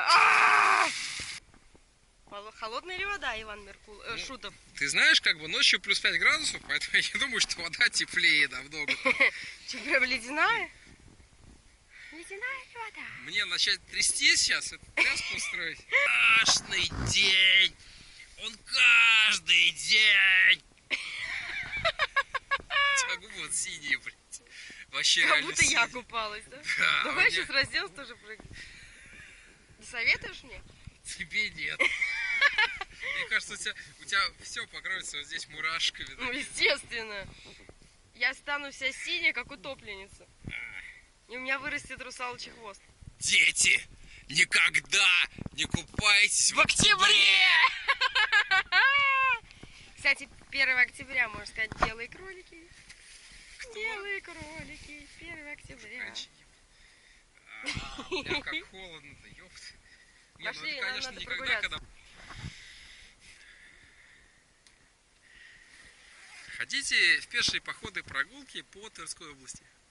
Холодная ли вода, Иван Шутов? Ты знаешь, как бы ночью плюс 5 градусов, поэтому я не думаю, что вода теплее намного. Что, прям ледяная? Ледяная вода. Мне начать трясти сейчас, это тряску устроить. Каждый день! Он каждый день! У тебя губы вот синие, блядь. Вообще как будто синие. я купалась, да? Да, Давай меня... сейчас разденусь тоже прыгать. Не советуешь мне? Тебе нет. Мне кажется, у тебя все покроется вот здесь мурашками. Да? Ну, естественно. Я стану вся синяя, как утопленница. И у меня вырастет русалочий хвост. Дети, никогда не купайтесь в октябре! Кстати, 1 октября, можно сказать, белые кролики. Кто? Белые кролики, 1 октября. Бля, как холодно-то, ёпта. Нет, ну Пошли, это, конечно, надо никогда, прогуляться. когда... Хотите в пешие походы, прогулки по Тверской области?